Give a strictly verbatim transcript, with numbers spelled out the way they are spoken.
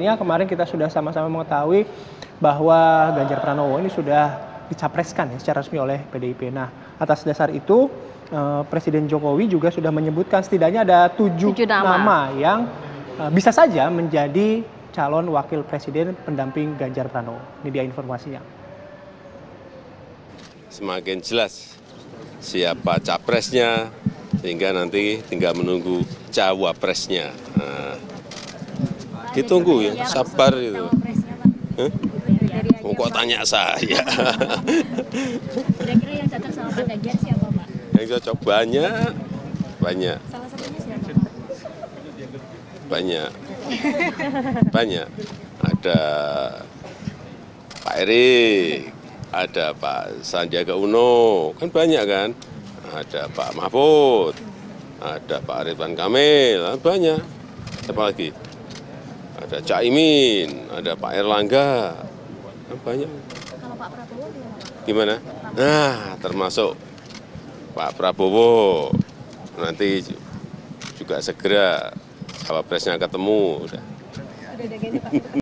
Ya, kemarin kita sudah sama-sama mengetahui bahwa Ganjar Pranowo ini sudah dicapreskan ya, secara resmi oleh P D I P. Nah, atas dasar itu eh, Presiden Jokowi juga sudah menyebutkan setidaknya ada tujuh, Tujuh nama. nama yang eh, bisa saja menjadi calon wakil presiden pendamping Ganjar Pranowo. Ini dia informasinya. Semakin jelas siapa capresnya, sehingga nanti tinggal menunggu cawapresnya. Nah, ditunggu ya, sabar itu. Huh? Oh, kok tanya saya? Kira-kira yang cocok sama Pak Ganjar siapa, Pak? Yang cocok banyak, banyak. Salah satunya siapa? Banyak, banyak. Ada Pak Erik, ada Pak Sandiaga Uno, kan banyak kan? Ada Pak Mahfud, ada Pak Ridwan Kamil, banyak. Siapa lagi? Ada Caimin, ada Pak Erlangga, banyak. Kalau Pak Prabowo gimana? Nah, termasuk Pak Prabowo. Nanti juga segera cawapresnya ketemu. Udah. Udah ada Pak.